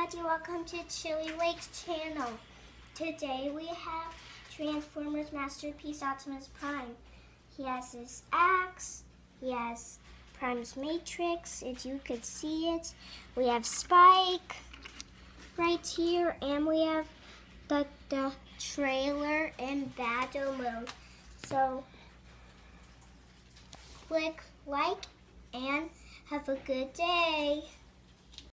everybody, welcome to Chili Lake's channel. Today we have Transformers Masterpiece Optimus Prime. He has his axe, he has Prime's Matrix, as you could see it. We have Spike right here, and we have the trailer in battle mode. So click like and have a good day.